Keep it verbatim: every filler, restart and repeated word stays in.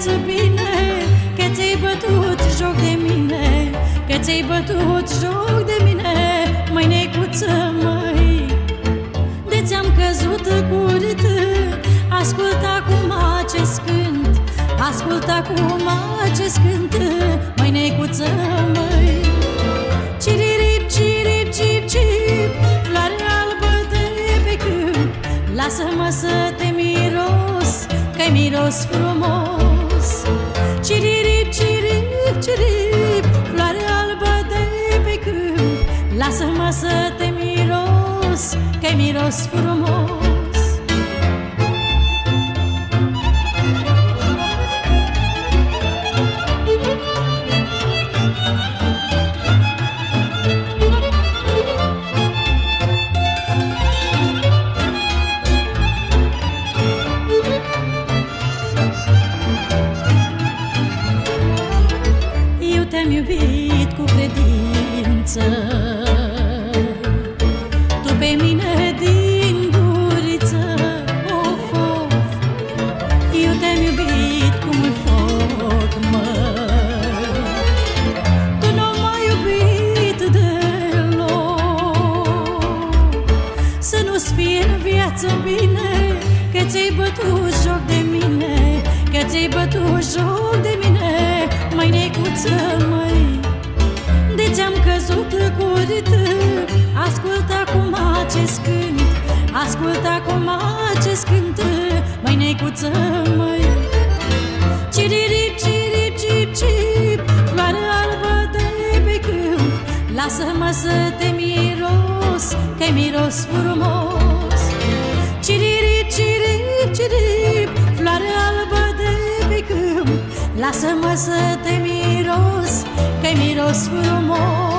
viață bine, că ți-ai bătut joc de mine, că ți-ai bătut joc de mine, măi necuță, măi. De ți-am căzut curit, ascultă acum acest cânt, ascultă acum acest cânt, măi necuță, măi. Cirip, cirip, cip, cip, floare albă de pe câmp, lasă-mă să te miros, că-i miros frumos. Cirip, cirip, cirip, floare albă de pe câmp, lasă-mă să te miros, că-i miros frumos. Te-am iubit cu credință, tu pe mine din guriță, of, of. Eu te-am iubit cu mult foc, măi, tu nu m-ai iubit deloc. Să nu-ți fie în viață bine, că ți-ai bătut joc de mine, că ți-ai bătut joc de mine, măi necuță, măi. De ți-am căzut curit, ascultă acum acest cânt, ascultă acum acest cânt, măi necuță, măi. Cirip, cirip, cip, cip, floare albă de pe câmp, lasă-mă să te miros, că-i miros frumos. Cirip, cirip, cirip, floare albă de pe câmp, lasă-mă să te miros, că-i miros frumos.